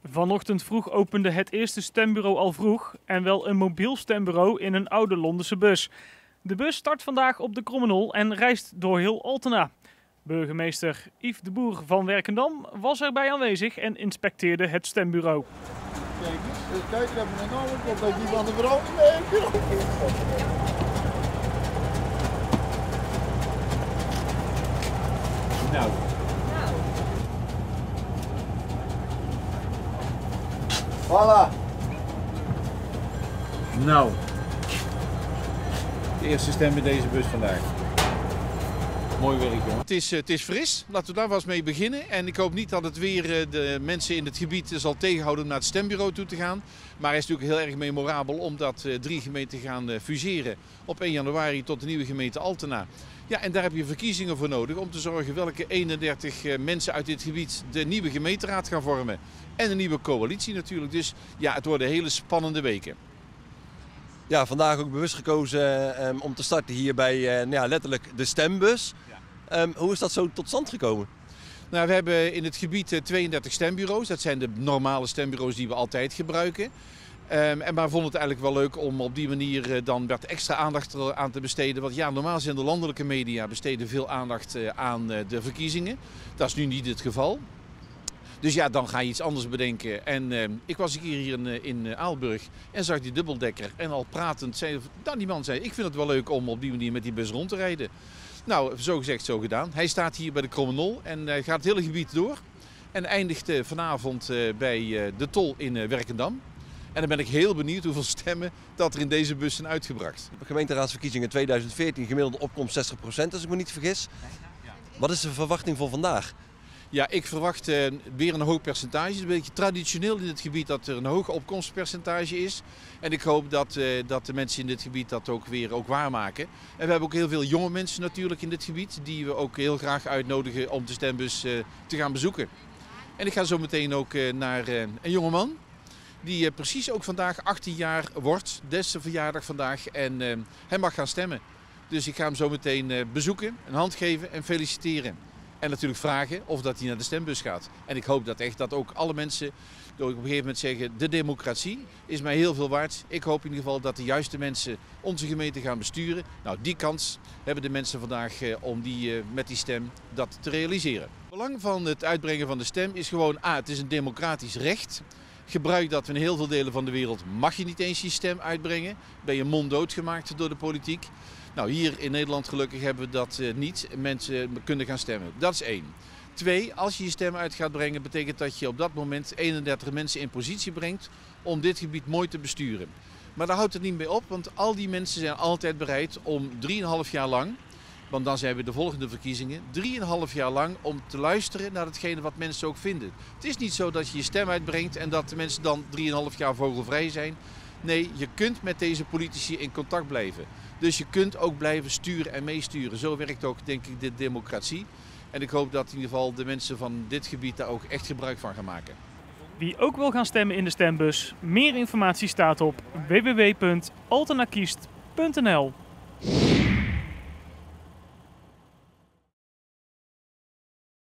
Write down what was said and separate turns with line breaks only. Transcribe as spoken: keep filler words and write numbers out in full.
Vanochtend vroeg opende het eerste stembureau al vroeg en wel een mobiel stembureau in een oude Londense bus. De bus start vandaag op de Krommenool en reist door heel Altena. Burgemeester Yves de Boer van Werkendam was erbij aanwezig en inspecteerde het stembureau.
Kijk eens, kijk, ik heb een enorme kop dat die van de vrouw niet mee heeft.
Nou.
Voilà.
Nou. De eerste stem in deze bus vandaag. Mooi werk, jongen.
Het is, het is fris, laten we daar wel eens mee beginnen. En ik hoop niet dat het weer de mensen in het gebied zal tegenhouden om naar het stembureau toe te gaan. Maar het is natuurlijk heel erg memorabel omdat drie gemeenten gaan fuseren op één januari tot de nieuwe gemeente Altena. Ja, en daar heb je verkiezingen voor nodig om te zorgen welke eenendertig mensen uit dit gebied de nieuwe gemeenteraad gaan vormen. En een nieuwe coalitie natuurlijk. Dus ja, het worden hele spannende weken.
Ja, vandaag ook bewust gekozen um, om te starten hier bij uh, nou ja, letterlijk de stembus. Ja. Um, hoe is dat zo tot stand gekomen?
Nou, we hebben in het gebied tweeëndertig stembureaus. Dat zijn de normale stembureaus die we altijd gebruiken. Um, en maar vonden het eigenlijk wel leuk om op die manier uh, dan wat extra aandacht aan te besteden. Want ja, normaal zijn de landelijke media besteden veel aandacht uh, aan uh, de verkiezingen. Dat is nu niet het geval. Dus ja, dan ga je iets anders bedenken. En uh, ik was een keer hier in, uh, in Aalburg en zag die dubbeldekker. En al pratend zei nou, die man zei, ik vind het wel leuk om op die manier met die bus rond te rijden. Nou, zo gezegd, zo gedaan. Hij staat hier bij de Krommenool en uh, gaat het hele gebied door. En eindigt uh, vanavond uh, bij uh, de Tol in uh, Werkendam. En dan ben ik heel benieuwd hoeveel stemmen dat er in deze bus zijn uitgebracht.
De gemeenteraadsverkiezingen tweeduizend veertien, gemiddelde opkomst zestig procent als ik me niet vergis. Wat is de verwachting voor vandaag?
Ja, ik verwacht uh, weer een hoog percentage. Het is een beetje traditioneel in het gebied dat er een hoog opkomstpercentage is. En ik hoop dat, uh, dat de mensen in dit gebied dat ook weer ook waarmaken. En we hebben ook heel veel jonge mensen natuurlijk in dit gebied die we ook heel graag uitnodigen om de stembus uh, te gaan bezoeken. En ik ga zo meteen ook uh, naar uh, een jongeman die uh, precies ook vandaag achttien jaar wordt. Des zijn verjaardag vandaag en uh, hij mag gaan stemmen. Dus ik ga hem zo meteen uh, bezoeken, een hand geven en feliciteren. En natuurlijk vragen of dat hij naar de stembus gaat. En ik hoop dat echt dat ook alle mensen op een gegeven moment zeggen, de democratie is mij heel veel waard. Ik hoop in ieder geval dat de juiste mensen onze gemeente gaan besturen. Nou, die kans hebben de mensen vandaag eh, om die, eh, met die stem dat te realiseren. Het belang van het uitbrengen van de stem is gewoon, ah, het is een democratisch recht. Gebruik dat in heel veel delen van de wereld mag je niet eens je stem uitbrengen. Ben je monddood gemaakt door de politiek. Nou, hier in Nederland gelukkig hebben we dat uh, niet. Mensen kunnen gaan stemmen. Dat is één. Twee, als je je stem uit gaat brengen, betekent dat je op dat moment eenendertig mensen in positie brengt om dit gebied mooi te besturen. Maar daar houdt het niet mee op, want al die mensen zijn altijd bereid om drieënhalf jaar lang, want dan zijn we de volgende verkiezingen, drieënhalf jaar lang om te luisteren naar hetgene wat mensen ook vinden. Het is niet zo dat je je stem uitbrengt en dat de mensen dan drieënhalf jaar vogelvrij zijn. Nee, je kunt met deze politici in contact blijven. Dus je kunt ook blijven sturen en meesturen. Zo werkt ook, denk ik, de democratie. En ik hoop dat in ieder geval de mensen van dit gebied daar ook echt gebruik van gaan maken.
Wie ook wil gaan stemmen in de stembus, meer informatie staat op w w w punt altena kiest punt n l.